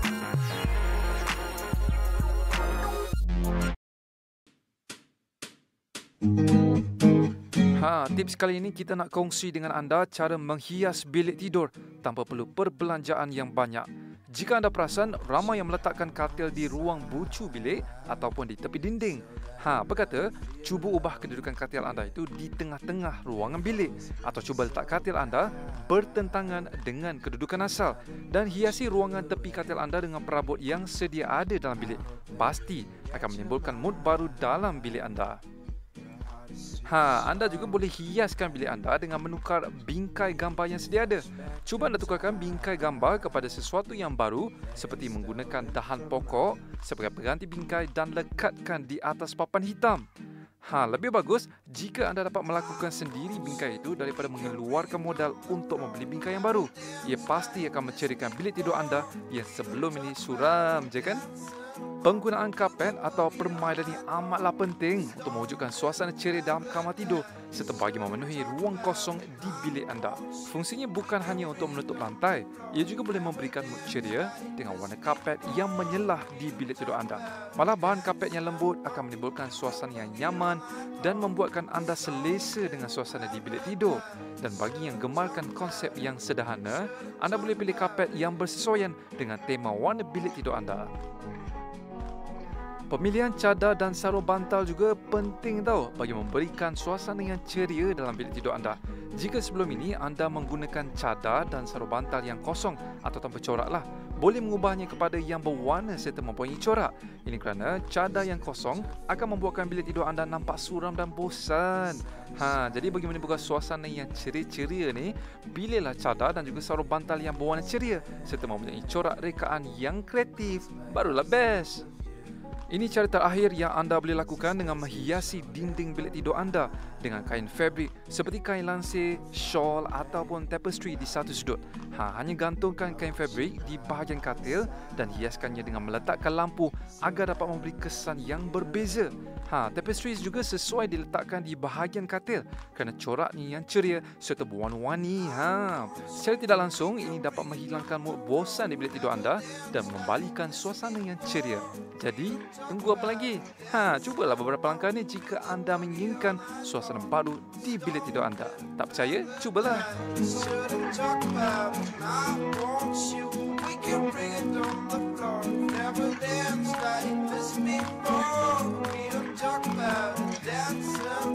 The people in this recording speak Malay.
Tips kali ini kita nak kongsi dengan anda cara menghias bilik tidur tanpa perlu perbelanjaan yang banyak. Jika anda perasan, ramai yang meletakkan katil di ruang bucu bilik ataupun di tepi dinding. Berkata, cuba ubah kedudukan katil anda itu di tengah-tengah ruangan bilik atau cuba letak katil anda bertentangan dengan kedudukan asal dan hiasi ruangan tepi katil anda dengan perabot yang sedia ada dalam bilik. Pasti akan menimbulkan mood baru dalam bilik anda. Anda juga boleh hiaskan bilik anda dengan menukar bingkai gambar yang sedia ada. Cuba anda tukarkan bingkai gambar kepada sesuatu yang baru seperti menggunakan dahan pokok sebagai pengganti bingkai dan lekatkan di atas papan hitam. Lebih bagus jika anda dapat melakukan sendiri bingkai itu daripada mengeluarkan modal untuk membeli bingkai yang baru. Ia pasti akan menceriakan bilik tidur anda yang sebelum ini suram je kan? Penggunaan kapet atau permainan ini amatlah penting untuk mewujudkan suasana ceria dalam kamar tidur serta bagi memenuhi ruang kosong di bilik anda. Fungsinya bukan hanya untuk menutup lantai, ia juga boleh memberikan mood ceria dengan warna kapet yang menyelah di bilik tidur anda. Malah bahan kapet yang lembut akan menimbulkan suasana yang nyaman dan membuatkan anda selesa dengan suasana di bilik tidur. Dan bagi yang gemarkan konsep yang sederhana, anda boleh pilih kapet yang bersesuaian dengan tema warna bilik tidur anda. Pemilihan cadar dan sarung bantal juga penting bagi memberikan suasana yang ceria dalam bilik tidur anda. Jika sebelum ini anda menggunakan cadar dan sarung bantal yang kosong atau tanpa corak boleh mengubahnya kepada yang berwarna serta mempunyai corak. Ini kerana cadar yang kosong akan membuatkan bilik tidur anda nampak suram dan bosan. Jadi bagi menimbulkan suasana yang ceria-ceria ni, pilihlah cadar dan juga sarung bantal yang berwarna ceria serta mempunyai corak rekaan yang kreatif. Barulah best. Ini cara terakhir yang anda boleh lakukan dengan menghiasi dinding bilik tidur anda dengan kain fabrik seperti kain lansir, shawl ataupun tapestry di satu sudut. Hanya gantungkan kain fabrik di bahagian katil dan hiaskannya dengan meletakkan lampu agar dapat memberi kesan yang berbeza. Tapestry juga sesuai diletakkan di bahagian katil kerana coraknya yang ceria serta berwarna-warni. Secara tidak langsung, ini dapat menghilangkan mood bosan di bilik tidur anda dan membalikan suasana yang ceria. Jadi, tunggu apa lagi? Cubalah beberapa langkah ni jika anda menginginkan suasana baru di bilik tidur anda. Tak percaya? Cubalah. Talk about dancing